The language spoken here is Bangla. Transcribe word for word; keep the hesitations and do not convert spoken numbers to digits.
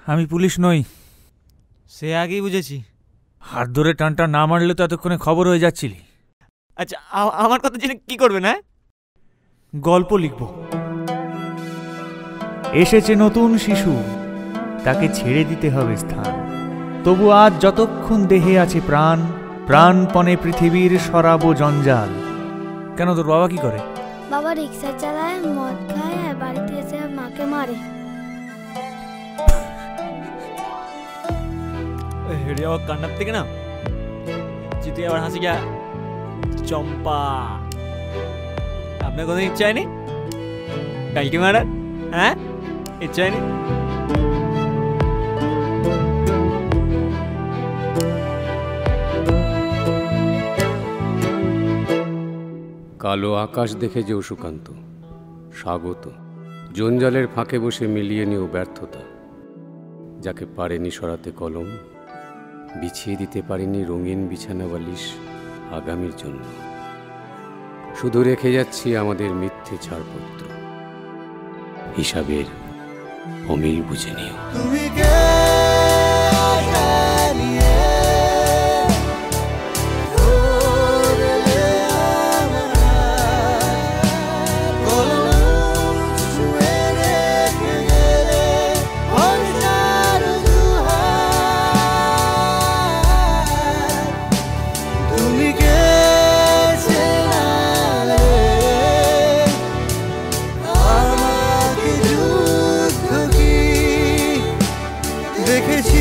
আমি পুলিশ নই। সে আগেই বুঝেছি। হাত ধরে টানটা না মারলে তো এতক্ষণে খবর হয়ে যাচ্ছিলি। আচ্ছা, আমার কথা জেনে কি করবে না? গল্প লিখব। এসেছে নতুন শিশু, তাকে ছেড়ে দিতে হবে স্থান। তবু আজ যতক্ষণ দেহে আছে প্রাণ, প্রাণপণে পৃথিবীর সরাবো জঞ্জাল। কেন, তোর বাবা কি করে? বাবা রিক্সা চালায়, মদ খায়, আর বাড়িতে এসে মাকে মারে। হেরে যাওয়া কান্নার থেকে না জিতে আবার হাসি গা। চম্পা, আপনার কোনো ইচ্ছা হয়নি কালকে মারার? হ্যাঁ, ইচ্ছা হয়নি? কালো আকাশ দেখে যে সুকান্ত স্বাগত, জঞ্জালের ফাঁকে বসে মিলিয়ে নিও ব্যর্থতা। যাকে পারেনি সরাতে কলম, বিছিয়ে দিতে পারিনি রঙিন বিছানা বালিশ আগামীর জন্য। শুধু রেখে যাচ্ছি আমাদের মিথ্যে ছাড়পত্র, হিসাবের অমিল বুঝে নিও। দেখেছি